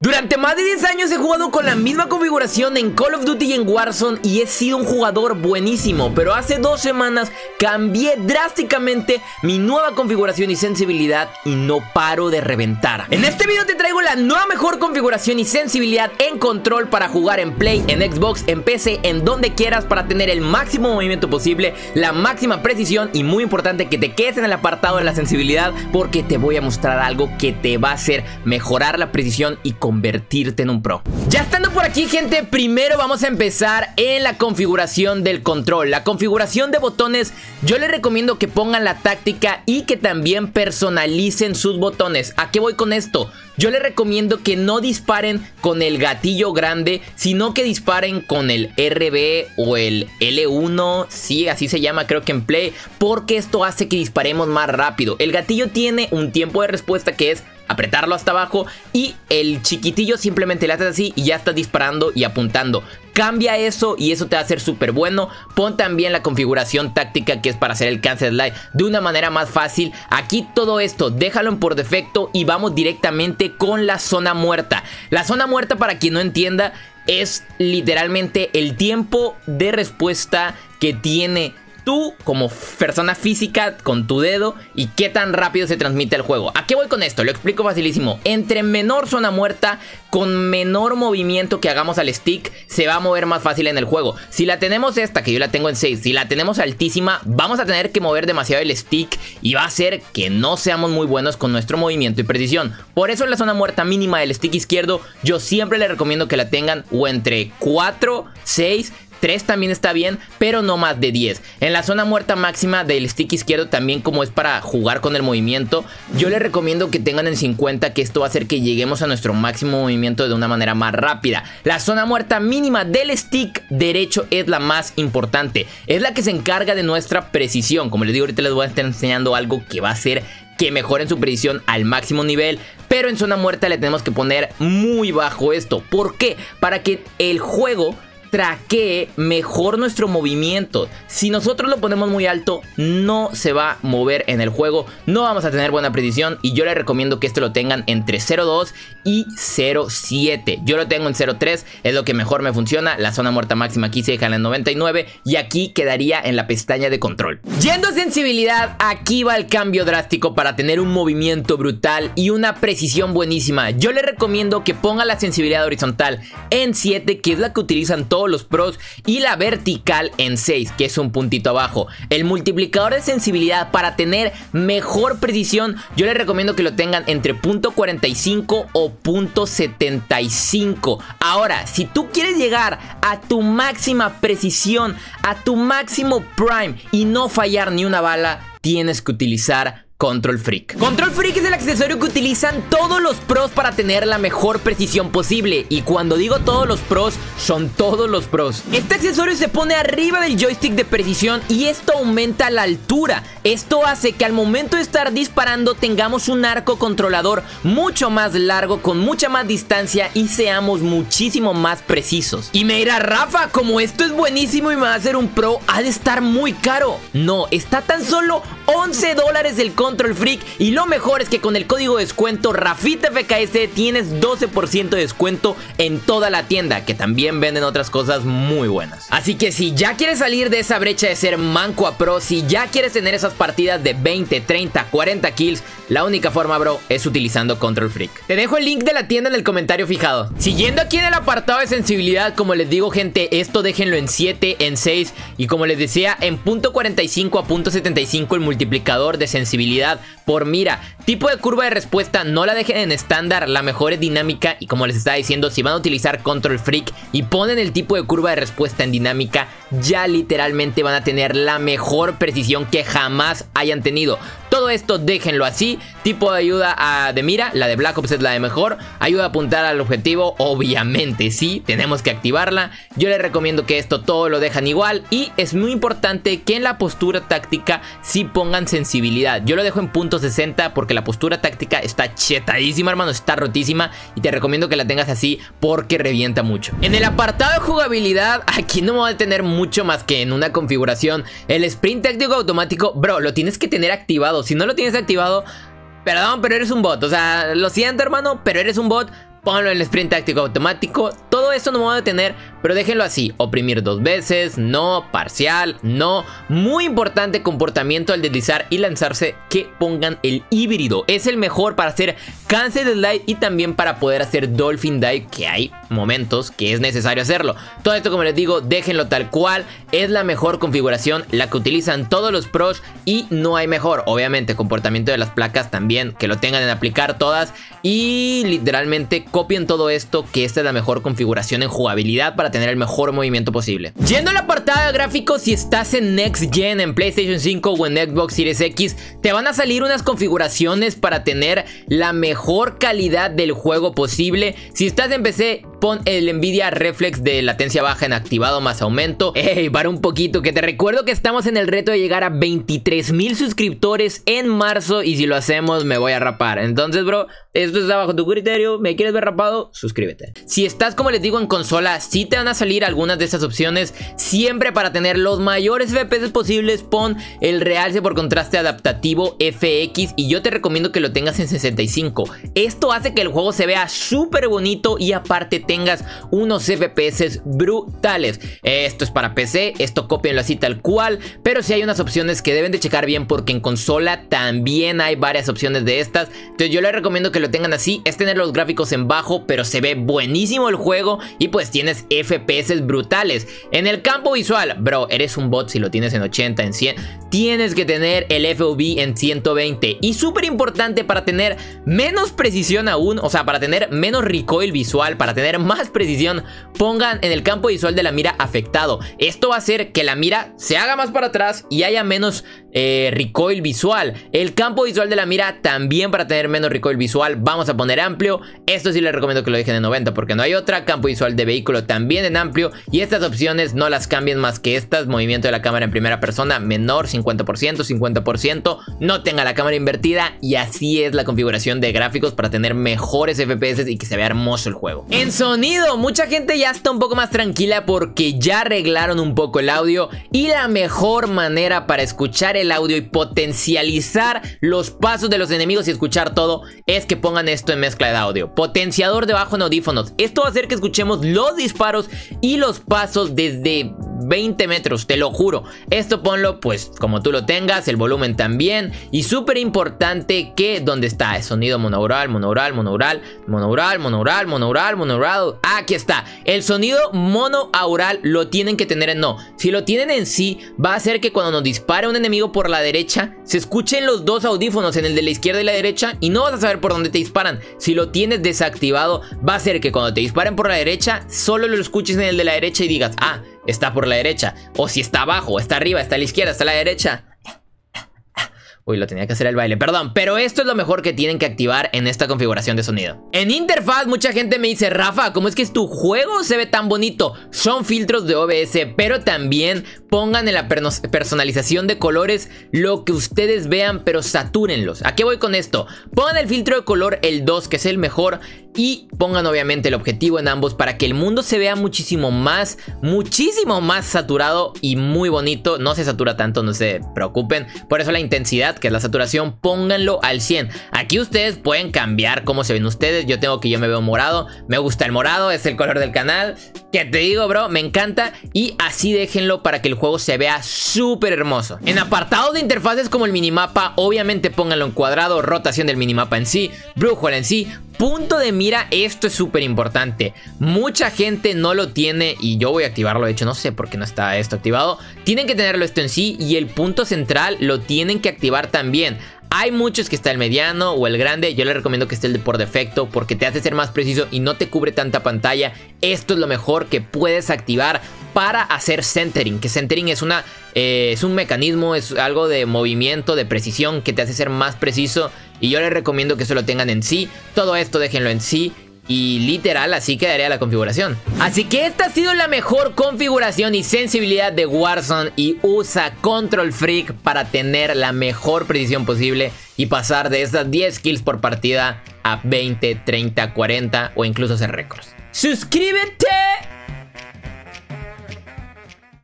Durante más de 10 años he jugado con la misma configuración en Call of Duty y en Warzone y he sido un jugador buenísimo, pero hace 2 semanas cambié drásticamente mi nueva configuración y sensibilidad y no paro de reventar. En este video te traigo la nueva mejor configuración y sensibilidad en control para jugar en Play, en Xbox, en PC, en donde quieras, para tener el máximo movimiento posible, la máxima precisión y muy importante que te quedes en el apartado de la sensibilidad, porque te voy a mostrar algo que te va a hacer mejorar la precisión y convertirte en un pro. Ya estando por aquí, gente, primero vamos a empezar en la configuración del control. La configuración de botones, yo les recomiendo que pongan la táctica y que también personalicen sus botones. ¿A qué voy con esto? Yo les recomiendo que no disparen con el gatillo grande, sino que disparen con el RB o el L1, sí, así se llama creo que en Play, porque esto hace que disparemos más rápido. El gatillo tiene un tiempo de respuesta que es apretarlo hasta abajo y el chiquitillo simplemente le haces así y ya estás disparando y apuntando. Cambia eso y eso te va a hacer súper bueno. Pon también la configuración táctica, que es para hacer el cancel slide de una manera más fácil. Aquí todo esto déjalo en por defecto y vamos directamente con la zona muerta. La zona muerta, para quien no entienda, es literalmente el tiempo de respuesta que tiene tú como persona física con tu dedo y qué tan rápido se transmite el juego. ¿A qué voy con esto? Lo explico facilísimo. Entre menor zona muerta, con menor movimiento que hagamos al stick, se va a mover más fácil en el juego. Si la tenemos esta, que yo la tengo en 6, si la tenemos altísima, vamos a tener que mover demasiado el stick y va a hacer que no seamos muy buenos con nuestro movimiento y precisión. Por eso en la zona muerta mínima del stick izquierdo, yo siempre les recomiendo que la tengan o entre 4, 6, 3 también está bien, pero no más de 10. En la zona muerta máxima del stick izquierdo, también como es para jugar con el movimiento, yo les recomiendo que tengan en 50, que esto va a hacer que lleguemos a nuestro máximo movimiento de una manera más rápida. La zona muerta mínima del stick derecho es la más importante, es la que se encarga de nuestra precisión. Como les digo, ahorita les voy a estar enseñando algo que va a hacer que mejoren su precisión al máximo nivel, pero en zona muerta le tenemos que poner muy bajo esto. ¿Por qué? Para que el juego traquee mejor nuestro movimiento. Si nosotros lo ponemos muy alto, no se va a mover en el juego, no vamos a tener buena precisión, y yo les recomiendo que esto lo tengan entre 0.2 y 0.7. Yo lo tengo en 0.3, es lo que mejor me funciona. La zona muerta máxima aquí se deja en 99 y aquí quedaría en la pestaña de control. Yendo a sensibilidad, aquí va el cambio drástico para tener un movimiento brutal y una precisión buenísima. Yo les recomiendo que pongan la sensibilidad horizontal en 7, que es la que utilizan todos los pros, y la vertical en 6, que es un puntito abajo. El multiplicador de sensibilidad, para tener mejor precisión, yo les recomiendo que lo tengan entre .45 o .75. Ahora, si tú quieres llegar a tu máxima precisión, a tu máximo prime y no fallar ni una bala, tienes que utilizar Control Freak. Control Freak es el accesorio que utilizan todos los pros para tener la mejor precisión posible. Y cuando digo todos los pros, son todos los pros. Este accesorio se pone arriba del joystick de precisión y esto aumenta la altura. Esto hace que al momento de estar disparando tengamos un arco controlador mucho más largo, con mucha más distancia, y seamos muchísimo más precisos. Y me dirá, Rafa, como esto es buenísimo y me va a hacer un pro, ha de estar muy caro. No, está tan solo $11 el Control Freak, y lo mejor es que con el código de descuento RafitaFKS tienes 12% de descuento en toda la tienda, que también venden otras cosas muy buenas. Así que si ya quieres salir de esa brecha de ser manco a pro, si ya quieres tener esas partidas de 20, 30, 40 kills, la única forma, bro, es utilizando Control Freak. Te dejo el link de la tienda en el comentario fijado. Siguiendo aquí en el apartado de sensibilidad, como les digo, gente, esto déjenlo en 7, en 6, y como les decía, en .45 a .75 el multiplicador de sensibilidad por mira. Tipo de curva de respuesta no la dejen en estándar, la mejor es dinámica, y como les estaba diciendo, si van a utilizar Control Freak y ponen el tipo de curva de respuesta en dinámica, ya literalmente van a tener la mejor precisión que jamás hayan tenido. Todo esto déjenlo así. Tipo de ayuda de mira, la de Black Ops es la de mejor. Ayuda a apuntar al objetivo, obviamente sí, tenemos que activarla. Yo les recomiendo que esto todo lo dejan igual, y es muy importante que en la postura táctica sí pongan sensibilidad. Yo lo dejo en .60 porque la postura táctica está chetadísima, hermano, está rotísima, y te recomiendo que la tengas así porque revienta mucho. En el apartado de jugabilidad, aquí no me voy a detener mucho más que en una configuración. El sprint táctico automático, bro, lo tienes que tener activado. Si no lo tienes activado, perdón, pero eres un bot. O sea, lo siento, hermano, pero eres un bot. ponlo en el sprint táctico automático. Todo esto no me va a detener, pero déjenlo así. Oprimir 2 veces, no, parcial, no. Muy importante comportamiento al deslizar y lanzarse, que pongan el híbrido. Es el mejor para hacer cancel slide y también para poder hacer dolphin dive, que hay momentos que es necesario hacerlo. Todo esto, como les digo, déjenlo tal cual. Es la mejor configuración, la que utilizan todos los pros y no hay mejor. Obviamente comportamiento de las placas también, que lo tengan en aplicar todas. Y literalmente copien todo esto, que esta es la mejor configuración en jugabilidad para tener el mejor movimiento posible. Yendo al apartado de gráficos, si estás en Next Gen, en PlayStation 5 o en Xbox Series X, te van a salir unas configuraciones para tener la mejor calidad del juego posible. Si estás en PC, pon el Nvidia Reflex de latencia baja en activado más aumento. Para un poquito, que te recuerdo que estamos en el reto de llegar a 23,000 suscriptores en marzo, y si lo hacemos me voy a rapar. Entonces, bro, esto está bajo tu criterio. ¿Me quieres ver rapado? Suscríbete. Si estás, como les digo, en consola, sí te van a salir algunas de estas opciones. Siempre para tener los mayores FPS posibles, pon el realce por contraste adaptativo FX, y yo te recomiendo que lo tengas en 65. Esto hace que el juego se vea súper bonito y aparte tengas unos FPS brutales. Esto es para PC, esto cópienlo así tal cual, pero sí hay unas opciones que deben de checar bien, porque en consola también hay varias opciones de estas. Entonces yo les recomiendo que lo tengan así. Es tener los gráficos en bajo, pero se ve buenísimo el juego y pues tienes FPS brutales. En el campo visual, bro, eres un bot si lo tienes en 80, en 100. Tienes que tener el FOV en 120. Y súper importante, para tener menos precisión aún, o sea, para tener menos recoil visual, para tener más precisión, pongan en el campo visual de la mira afectado. Esto va a hacer que la mira se haga más para atrás y haya menos recoil visual. El campo visual de la mira también, para tener menos recoil visual, vamos a poner amplio. Esto sí les recomiendo que lo dejen en 90 porque no hay otra. Campo visual de vehículo también en amplio, y estas opciones no las cambien más que estas. Movimiento de la cámara en primera persona menor, 50%, 50%. No tenga la cámara invertida, y así es la configuración de gráficos para tener mejores FPS y que se vea hermoso el juego. En sonido, mucha gente ya está un poco más tranquila porque ya arreglaron un poco el audio, y la mejor manera para escuchar el audio y potencializar los pasos de los enemigos y escuchar todo es que pongan esto en mezcla de audio. Potenciador de bajo en audífonos. Esto va a hacer que escuchemos los disparos y los pasos desde 20 metros, te lo juro. Esto ponlo pues como tú lo tengas, el volumen también. Y súper importante que donde está el sonido monaural, monaural, monaural, monaural, monaural, monaural, monaural. Aquí está. El sonido monoaural lo tienen que tener en no. Si lo tienen en sí, va a hacer que cuando nos dispare un enemigo por la derecha, se escuchen los dos audífonos, en el de la izquierda y la derecha, y no vas a saber por dónde te disparan. Si lo tienes desactivado, va a hacer que cuando te disparen por la derecha, solo lo escuches en el de la derecha y digas, ah, está por la derecha. O si está abajo, está arriba, está a la izquierda, está a la derecha. Uy, lo tenía que hacer el baile, perdón. Pero esto es lo mejor que tienen que activar en esta configuración de sonido. En interfaz, mucha gente me dice, Rafa, ¿cómo es que tu juego se ve tan bonito? Son filtros de OBS, pero también pongan en la personalización de colores lo que ustedes vean, pero satúrenlos. ¿A qué voy con esto? Pongan el filtro de color, el 2, que es el mejor, y pongan obviamente el objetivo en ambos para que el mundo se vea muchísimo más saturado y muy bonito. No se satura tanto, no se preocupen. Por eso la intensidad, que es la saturación, pónganlo al 100. Aquí ustedes pueden cambiar cómo se ven ustedes. Yo tengo que yo me veo morado, me gusta el morado, es el color del canal. Que te digo, bro, me encanta. Y así déjenlo para que el juego se vea súper hermoso. En apartados de interfaces como el minimapa, obviamente pónganlo en cuadrado, rotación del minimapa en sí, brújula en sí, punto de mira. Esto es súper importante. Mucha gente no lo tiene y yo voy a activarlo. De hecho, no sé por qué no está esto activado. Tienen que tenerlo esto en sí, y el punto central lo tienen que activar también. Hay muchos que está el mediano o el grande. Yo les recomiendo que esté el de por defecto porque te hace ser más preciso y no te cubre tanta pantalla. Esto es lo mejor que puedes activar para hacer centering. Que centering es un mecanismo, es algo de movimiento, de precisión que te hace ser más preciso. Y yo les recomiendo que eso lo tengan en sí. Todo esto déjenlo en sí. Y literal, así quedaría la configuración. Así que esta ha sido la mejor configuración y sensibilidad de Warzone. Y usa Control Freak para tener la mejor precisión posible y pasar de esas 10 kills por partida a 20, 30, 40 o incluso hacer récords. ¡Suscríbete!